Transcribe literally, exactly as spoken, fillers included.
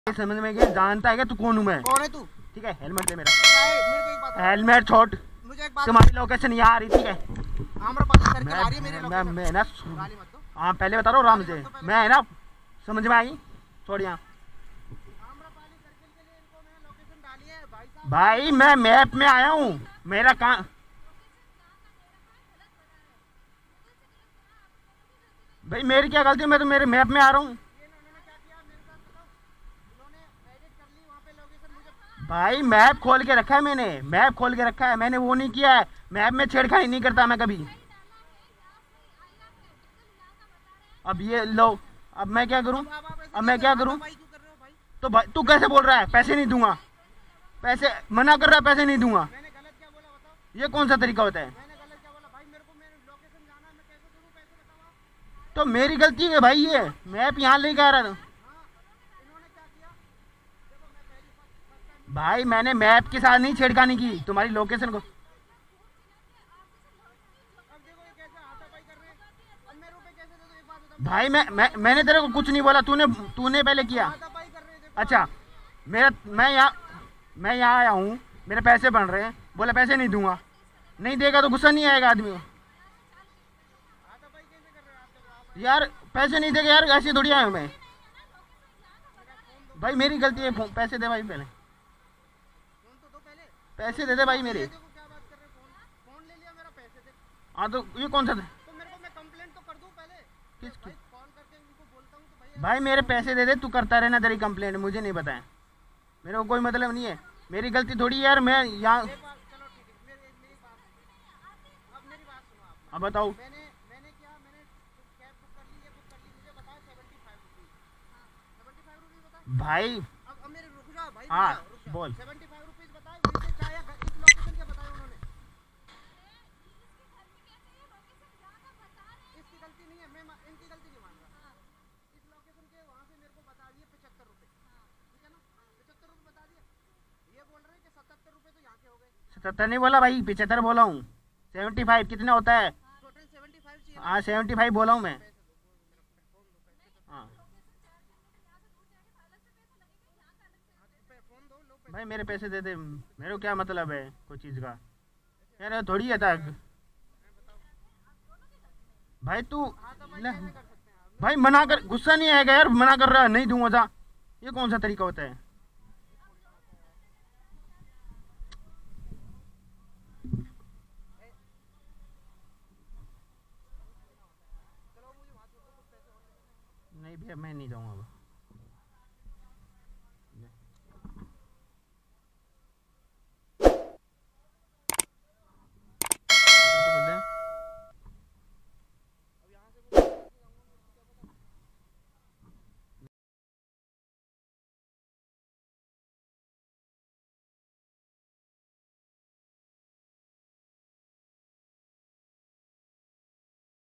समझ में गया, जानता है क्या तू कौन हूँ मैं? कौन है तू? ठीक है, हेलमेट दे मेरा। मेरे को एक बात, हेलमेट छोड़। मुझे एक बात, तुम्हारी लोकेशन यहाँ आ रही, ठीक है? आम्रपाली सर्कल आ रही है मेरी मैं लोकेशन। मैं ना गाली मत दो। हाँ पहले बता रहा हूँ राम से, मैं है ना समझ में आई। छोड़ यहाँ आम्रपाली सर्कल के लिए इनको मैंने लोकेशन डाली है भाई साहब। भाई, मैं मैप में आया हूँ, मेरा कहाँ भाई, मेरी क्या गलती है? मैं तो मेरे मैप में आ रहा हूँ। इन्होंने क्या किया मेरे साथ बताओ? इन्होंने एडिट कर ली वहाँ पे लोकेशन मुझे। भाई मैप खोल के रखा है मैंने, मैप खोल के रखा है मैंने, वो नहीं किया है। मैप में छेड़खानी नहीं करता मैं कभी। अब ये लो, अब मैं क्या करूं? अब मैं क्या करूं? भाई क्यों कर रहे हो भाई? तो भाई तू कैसे बोल रहा है पैसे नहीं दूंगा? पैसे मना कर रहा है, पैसे नहीं दूंगा। मैंने गलत क्या बोला बताओ? ये कौन सा तरीका होता है? मैंने गलत क्या बोला भाई? मेरे को मेरे लोकेशन जाना है, मैं कैसे करूँ? पैसे बताओ आप। तो मेरी गलती है भाई, ये मैप यहाँ लेके आ रहा था। हाँ, इन्होंने क्या किया? देखो मैं पहली फर्स्ट टाइम। भाई मैंने मैप के साथ नहीं छेड़खानी की, तुम्हारी लोकेशन को। अब देखो ये कैसे हाथापाई कर रहे हैं। अब मैं रुपए कैसे दे दूँ? एक बात बता। भाई मैं, मैं मैंने तेरे को कुछ नहीं बोला, तूने तूने पहले किया। हाथापाई कर रहे हैं देखो। अच्छा, मेरा मैं यहाँ मैं यहाँ आया हूँ, मेरे पैसे बन रहे हैं, बोला पैसे नहीं दूंगा। नहीं देगा तो गुस्सा नहीं आएगा आदमी को? हाथापाई कैसे कर रहे हैं आप? जब आप यार पैसे नहीं देगा यार, ऐसे थोड़ी आया हूँ मैं। भाई मेरी गलती है, फोन- पैसे दे भाई पहले, फोन तो दो पहले। पैसे दे दे भाई मेरे। देखो क्या बात कर रहे हैं? फोन फोन ले लिया मेरा, पैसे दे। हाँ तो ये कौन सा था? तो मेरे को मैं कंप्लेंट तो कर दूं पहले। किसकी? भाई कॉल करके उनको बोलता हूँ तो भाई भाई मेरे पैसे दे दे, तू करता रहना तेरी कंप्लेंट, मुझे नहीं बताया, मेरे को कोई मतलब नहीं है, मेरी गलती थोड़ी है यार। मैं यहाँ एक बात, चलो ठीक है, मेरी मेरी बात, अब मेरी बात सुनो आप। अब बताओ। मैंने मैंने क्या मैंने कैब बुक कर ली, ये बुक कर ली, मुझे बताओ seventy five rupees. Seventy five rupees बताओ। भाई अब अब मेरे रुक जाओ भाई, हाँ, रुक जाओ, रुक जाओ। बोल। सेवेंटी फाइव रुपीज़ बताए, वहीं से चाहे इस लोकेशन के बताए उन्होंने। इसकी गलती नहीं है, मैं मा- इनकी गलती नहीं मान रहा। इस लोकेशन के वहाँ से मेरे को बता दिए पचहत्तर रुपये, ठीक है ना? पचहत्तर रुपये बता दिए। ये बोल रहे हैं कि सतहत्तर रुपये तो यहाँ के हो गए। सतहत्तर नहीं बोला भाई, पिछहत्तर बोला हूँ। सेवेंटी फाइव कितना होता है? टोटल सेवेंटी फाइव चाहिए। हाँ सेवेंटी फाइव बोला हूँ मैं। हाँ फोन दो, लो पैसे। भाई मेरे पैसे दे दे, मेरे को क्या मतलब है कोई चीज़ का यार, थोड़ी है था। भाई तू ले, भाई मना कर, गुस्सा नहीं आएगा यार? मना कर रहा है, नहीं दूंगा जा, ये कौन सा तरीका होता है? नहीं भैया मैं नहीं जाऊंगा अब।